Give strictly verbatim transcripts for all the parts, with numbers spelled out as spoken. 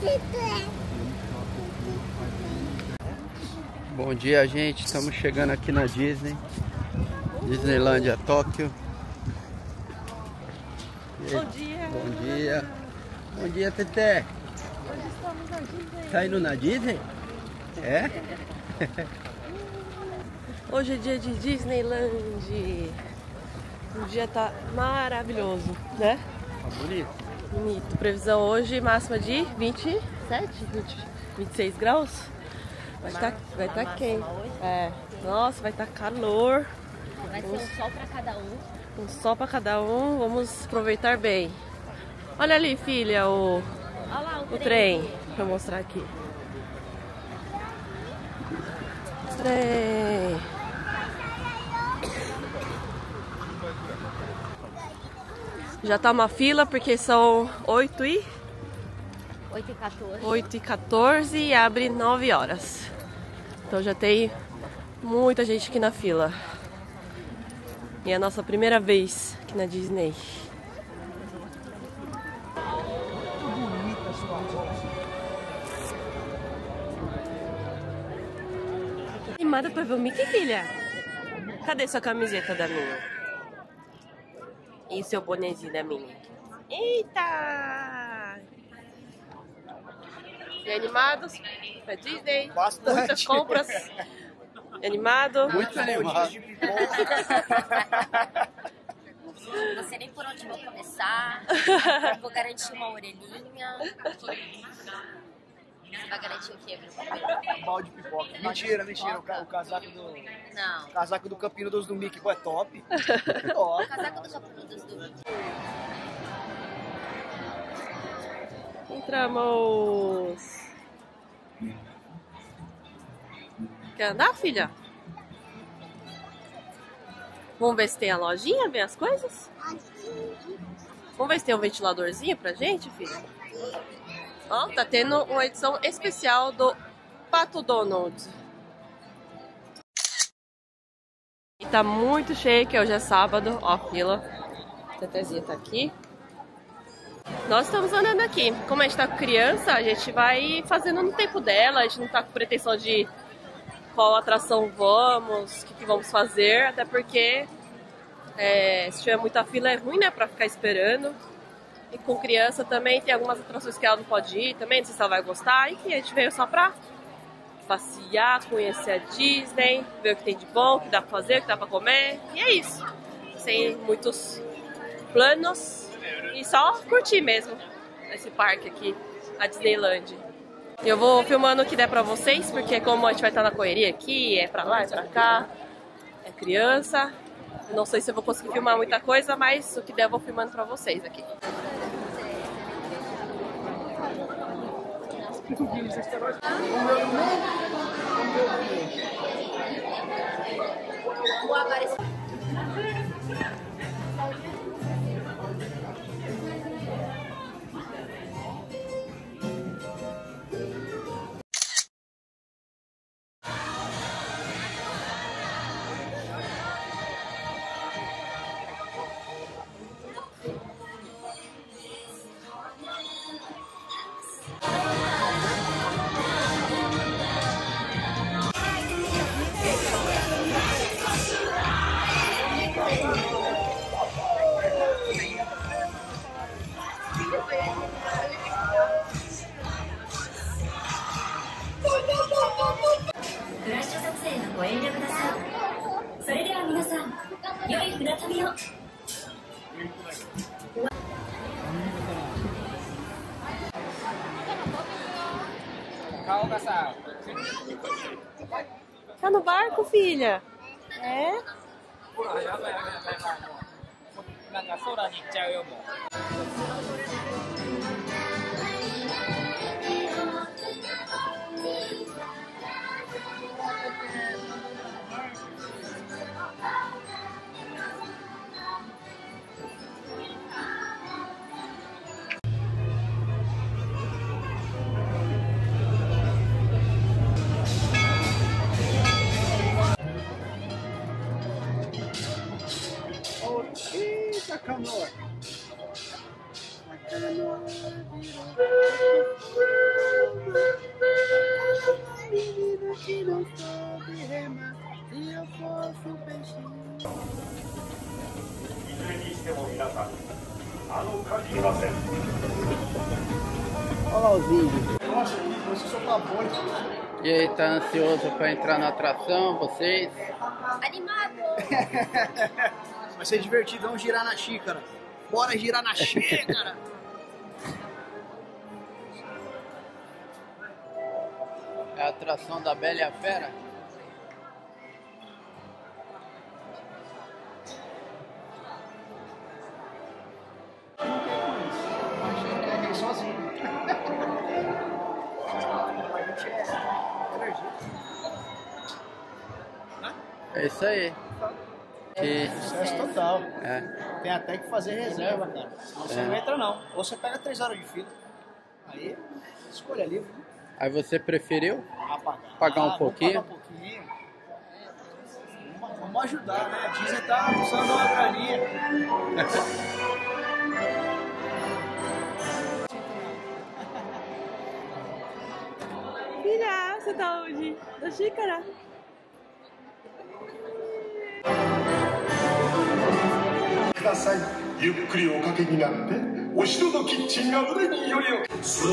Bom dia, gente. Estamos chegando aqui na Disney, Disneylândia, Tóquio. Bom dia. Bom dia. Bom dia, Teté. Hoje estamos na Disney. Tá indo na Disney? É? Hoje é dia de Disneyland. O dia tá maravilhoso, né? Tá bonito. Bonito. Previsão hoje máxima de vinte e sete, vinte, vinte e seis graus. Vai estar tá, vai tá quente. É. Nossa, vai estar tá calor. Vai ser um sol pra cada um. Um sol pra cada um. Vamos aproveitar bem. Olha ali, filha, o, Olha lá, o, o trem. trem. Pra mostrar aqui. Trem. Já tá uma fila porque são oito e quatorze e abre nove horas. Então já tem muita gente aqui na fila. E é a nossa primeira vez aqui na Disney. Animada pra ver o Mickey, filha? Cadê sua camiseta da minha? E seu bonezinho da minha? Eita! E animados pra Disney? Bastante. Muitas compras. Animado? Muito animado. Não sei nem por onde vou começar. Vou garantir uma orelhinha. Você vai garantir o quê, Bruno? Balde de pipoca. Mentira, mentira. O, ca o casaco do. Não. O casaco do Campino dos do Mickey, pô, é top. O Top. casaco do Campino dos do Mickey. Entramos. Quer andar, filha? Vamos ver se tem a lojinha, ver as coisas? Vamos ver se tem um ventiladorzinho pra gente, filha? Ó, tá tendo uma edição especial do Pato Donald. E tá muito cheio, que hoje é sábado. Ó, a fila. A Tetezinha tá aqui. Nós estamos andando aqui. Como a gente tá com criança, a gente vai fazendo no tempo dela. A gente não tá com pretensão de qual atração vamos, o que, que vamos fazer. Até porque é, se tiver muita fila é ruim, né? Pra ficar esperando. E com criança também tem algumas atrações que ela não pode ir também, não sei se ela vai gostar. Enfim, a gente veio só pra passear, conhecer a Disney, ver o que tem de bom, o que dá pra fazer, o que dá pra comer. E é isso. Sem muitos planos. E só curtir mesmo esse parque aqui, a Disneyland. Eu vou filmando o que der pra vocês, porque como a gente vai estar na correria aqui, é pra lá, é pra cá, é criança. Não sei se eu vou conseguir filmar muita coisa, mas o que der eu vou filmando pra vocês aqui. Tá no barco, filha? É? Eita, canoa. Olha lá os índios. Nossa, você só tá bom. E aí, tá ansioso para entrar na atração, vocês? Animado! Vai ser divertido, vamos girar na xícara. Bora girar na xícara! É a atração da Bela e a Fera? É sozinho. É isso aí. Que... Sucesso total. É. Tem até que fazer reserva, cara. Senão você É. não entra não. Ou você pega três horas de fila. Aí, escolha livre. Aí você preferiu? Apagar. Pagar um Ah, pouquinho? Vamos pagar um pouquinho. Vamos, vamos ajudar, né? A Disney tá usando uma graninha. Filha, você tá onde? Da xícara? ください。ゆっくりおかけになって、お城のキッチンが腕によりよく。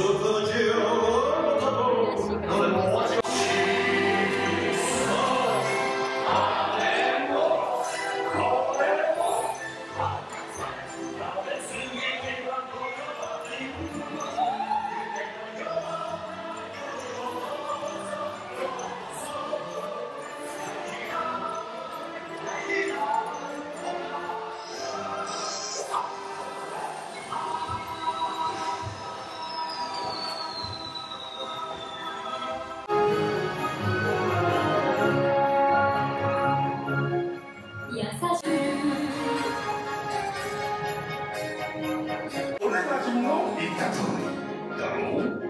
俺たちの言った通りだろう。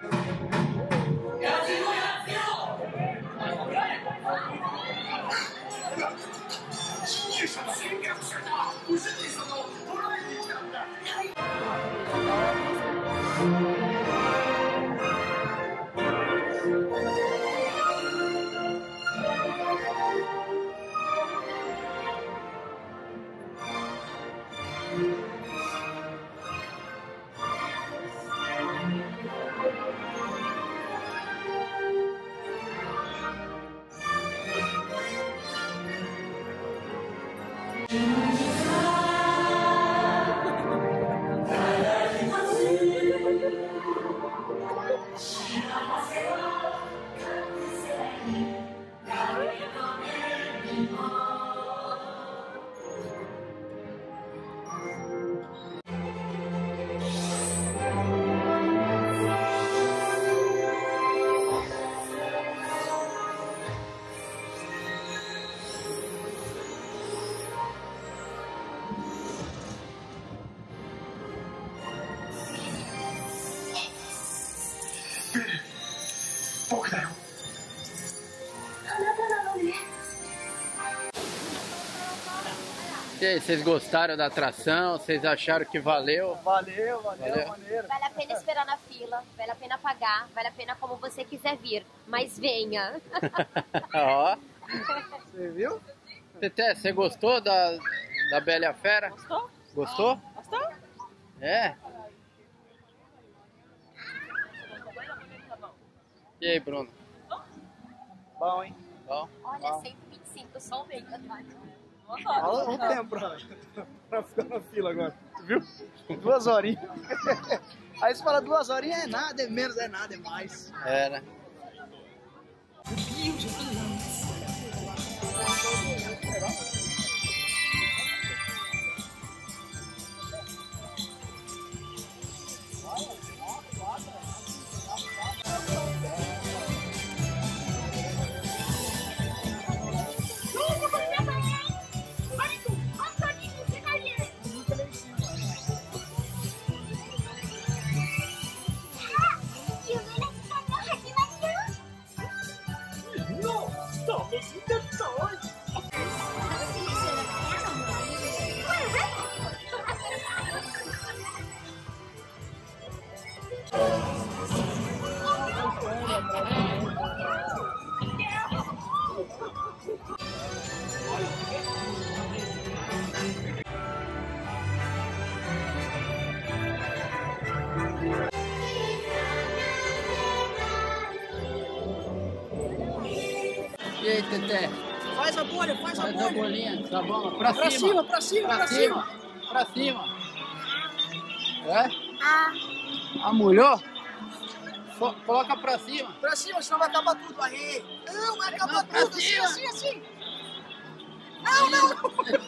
小さな戦略者がご主人様を捕らえてきたんだ。僕だよ。 E aí, vocês gostaram da atração? Vocês acharam que valeu? Valeu, valeu, Valeu. maneiro. Vale a pena esperar na fila, vale a pena pagar, vale a pena como você quiser vir, mas venha. Ó. Você viu? Teté, você gostou da, da Bela e a Fera? Gostou? Gostou? Gostou? É? E aí, Bruno? Bom, hein? Bom? Olha, cento e vinte e cinco, só o meio, tá? Olha o tempo pra, pra ficar na fila agora. Viu? Duas horinhas. Aí você fala duas horinhas é nada, é menos, é nada, é mais. É, né? E aí, Teté? Faz a bolha, faz, Faz a bolha. a bolinha, tá bom? Pra, Pra cima. cima, pra cima, Pra pra cima. cima. Pra cima. É? Ah, molhou? Fo- Coloca pra cima. Pra cima, senão vai acabar tudo. Aí. Não, vai acabar Não, pra tudo. Assim, cima. assim, assim. Não, não, não.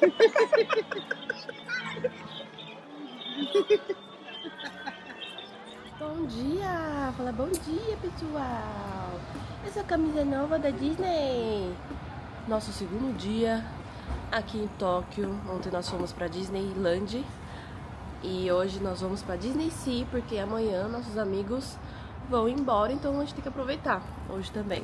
Bom dia! Fala bom dia, pessoal! Essa camisa nova da Disney! Nosso segundo dia aqui em Tóquio. Ontem nós fomos pra Disneyland e hoje nós vamos pra Disney Sea, porque amanhã nossos amigos vão embora, então a gente tem que aproveitar hoje também.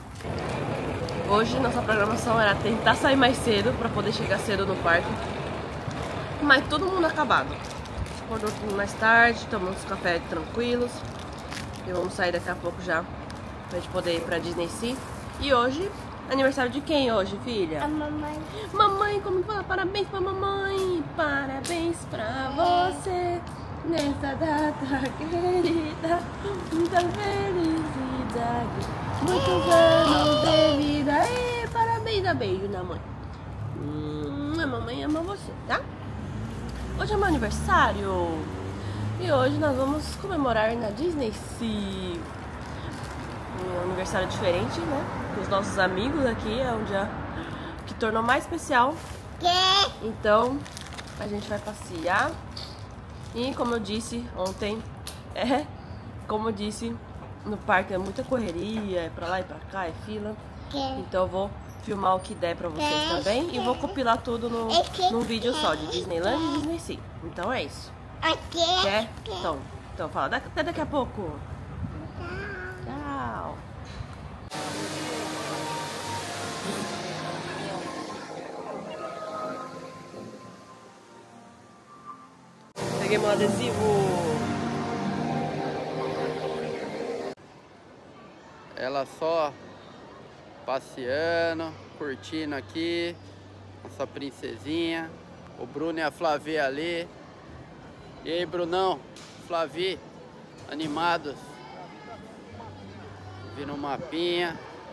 Hoje nossa programação era tentar sair mais cedo pra poder chegar cedo no parque, mas todo mundo acabado. Acordou um pouquinho mais tarde, tomamos café tranquilos e vamos sair daqui a pouco já pra gente poder ir pra Disney Sea. E hoje, aniversário de quem hoje, filha? A mamãe. Mamãe, como que fala? Parabéns pra mamãe, parabéns pra você nessa data querida, muita felicidade, muitos anos de vida. E parabéns, dá beijo na mãe. Hum, a mamãe ama você, tá? Hoje é meu aniversário e hoje nós vamos comemorar na Disney Sea. Um aniversário diferente, né? Com os nossos amigos aqui, é um dia que tornou mais especial. Então a gente vai passear e, como eu disse ontem, é como eu disse, no parque é muita correria, é pra lá e pra cá, é fila. Então eu vou filmar o que der pra vocês também e vou compilar tudo no, num vídeo só de Disneyland e Disney Sea. Então é isso. Quer? Então, então fala, até daqui a pouco. Tchau. Peguei meu adesivo. Ela só passeando, curtindo aqui, nossa princesinha. O Bruno e a Flavi ali. E aí, Brunão, Flavi, animados. Vindo um mapinha.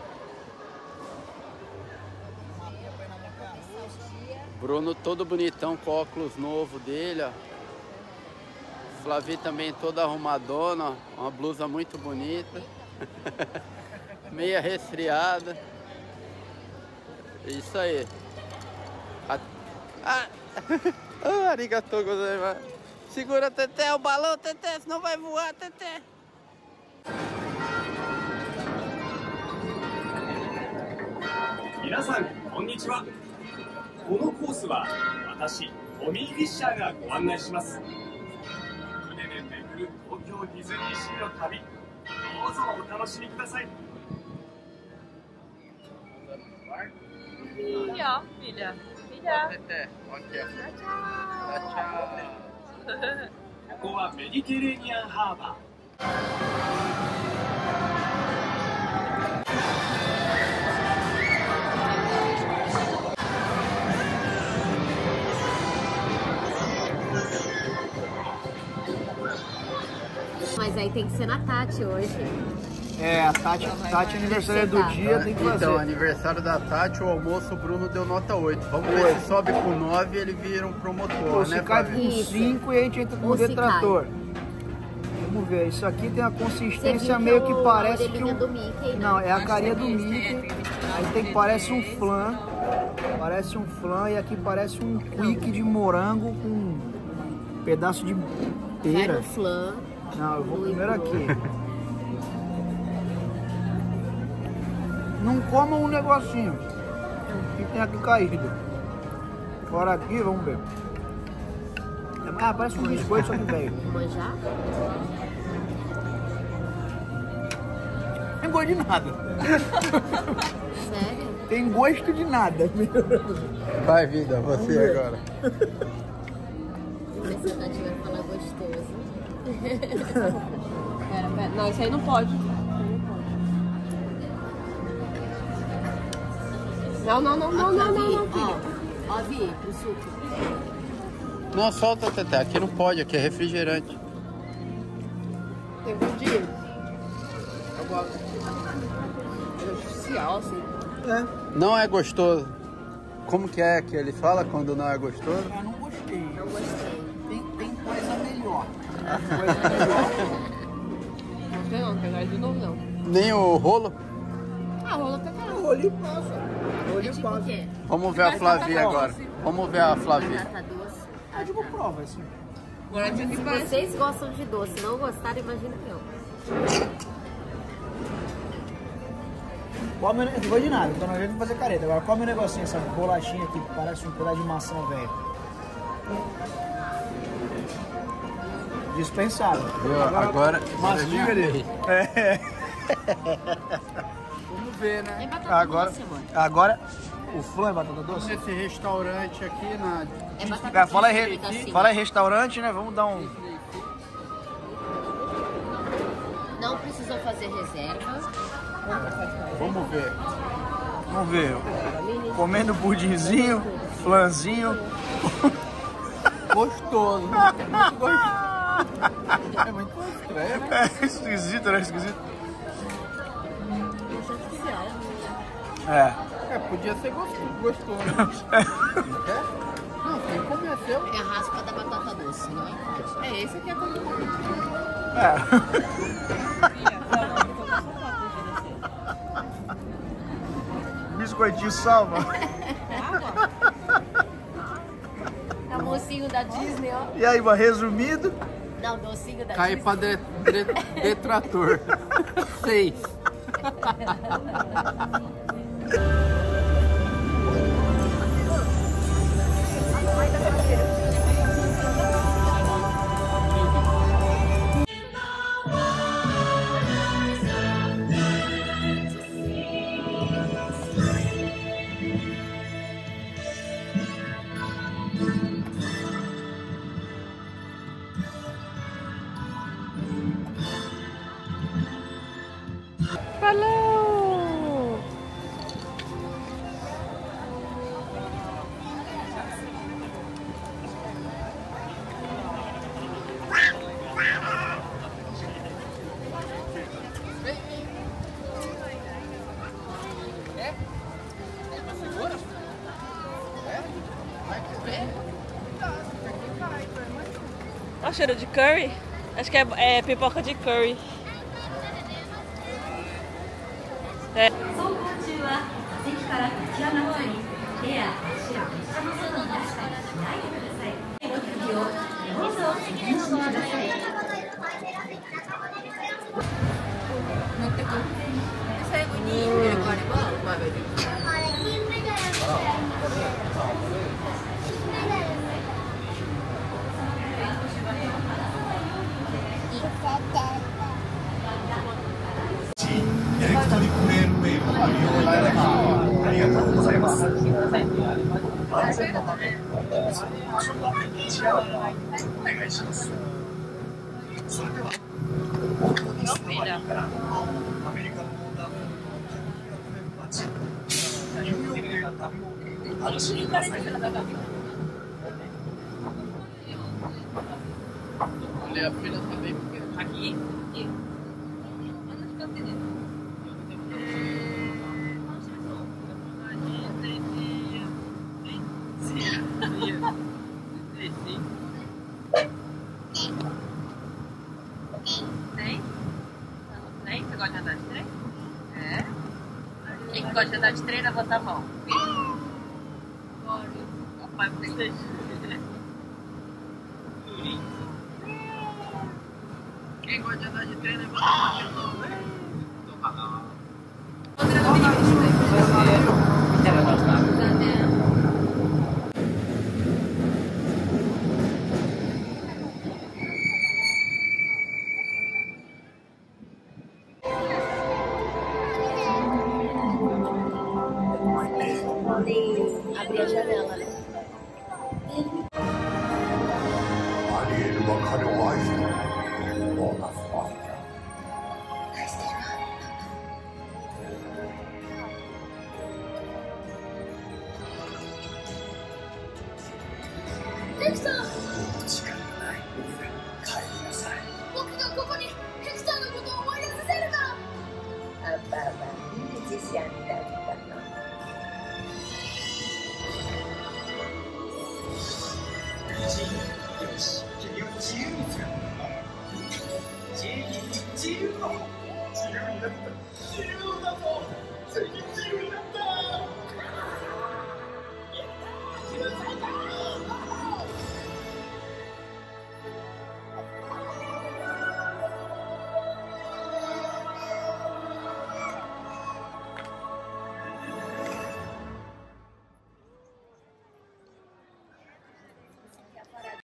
Bruno todo bonitão com óculos novo dele, ó. Flavi também toda arrumadona, ó. Uma blusa muito bonita. Meia resfriada. Isso aí. A... Ah! Ah, arigatou gozaimasu. Segura, Teté, o balão, Teté, senão vai voar, Teté. 皆さんこんにちは。このコースは私トミー・フィッシャーがご案内します。船で巡る東京ディズニーシーの旅、どうぞお楽しみください。 E ó, filha. Filha. Teté, aqui, ó. Tchau, Tchau. ここはメディテレーニアンハーバー。 Mas aí tem que ser na Tati hoje. É, a Tati, Tati aniversário do dia, tem que fazer. Então, aniversário da Tati, o almoço, o Bruno deu nota oito. Vamos ver Oito. se sobe com nove e ele vira um promotor, Ou né, se cai Flavinho? com Isso. cinco e a gente entra com Ou o se detrator. Vamos ver, isso aqui tem a Você consistência viu meio que que o- parece a que orelhinha um... do Mickey, né? Não, é a carinha do Mickey. Aí tem parece um flan. Parece um flan e aqui parece um quick de morango com um pedaço de Vai pera. no flan. Não, eu vou primeiro aqui. Não comam um negocinho que tem aqui caído. Agora aqui, vamos ver. Ah, parece um biscoito, só que velho. Manjar? Tem gosto de nada. Sério? Tem gosto de nada. Vai, vida, você agora. Não sei se a Tati vai falar gostoso. Pera, pera. Não, isso aí não pode. Não, não, não, não, não, não, não, filha. Ó, ó, Vi, o suco. Não, solta, Teté. Aqui não pode, aqui é refrigerante. Entendi. Agora. É artificial, assim. É. Não é gostoso. Como que é que ele fala quando não é gostoso? Eu não gostei. Não gostei. Tem, tem coisa melhor. Tem coisa melhor. Não tem não, pegar de novo não. Nem o rolo? Ah, rola até caramba. O olho passa. O olho Tipo o passa. quê? Vamos ver a Flavia agora. Vamos ver a Flavia. Batata doce. É tipo prova, assim. Agora tinha que Se parecer. vocês gostam de doce, não gostaram, imagina eu. Come, não vou de nada, então não adianta fazer careta. Agora come um negocinho, essa bolachinha aqui, que parece um pedaço de maçã, velho. Dispensável. Viu? Agora. Mastiga ali. É. Vamos ver, É né? batata Agora, doce, amor. agora, o flan é batata doce? Nesse restaurante aqui na. É batata É, fala, aí, doce, tá assim. fala aí restaurante, né? Vamos dar um... Não precisou fazer reserva. Vamos ver. Vamos ver. Comendo pudinzinho, flanzinho. Gostoso. Muito gostoso. É muito estranho, né? É esquisito, né? Esquisito. É. É, podia ser gostoso. gostoso. Não quer? Não, tem que comer seu. É a raspa da batata doce, não é? É esse aqui é todo mundo. É. Biscoitinho salva. É o mocinho da Disney, ó. E aí, mas resumido, Não, docinho da Cai Disney. pra de, de- detrator. Seis. Falou! Olha o cheiro de curry. Acho que é, é pipoca de curry. É. 走行中は座席から立ち上がったり手や足を列車の外に出したりしないでください。ご利用どうぞお楽しみください。 乗ってく。最後にミルクあればマーベル。 エレクトリックメールメールをご利用いただきありがとうございます。安全のため、場所は一夜お願いします。それでは、オートディスの前からアメリカの横断街、ニューヨークへの旅をお楽しみください。 Olha a fila também. Aqui? Tem? Tem? Você gosta de andar de trem? É? Quem que gosta de andar de trem, levanta a mão. Papai, você. Quem gosta de andar de trem, levanta a mão. Toma lá. Podem abrir a janela, né? アリエルは彼を愛している。どうだ、ファー。 愛してるわ。ヘクさん、 もう時間がない。帰りなさい。 僕がここにヘクさんのことを思い出させるから。 アッパーはミュージシャンだったの。 自由の自由になった自由だぞ。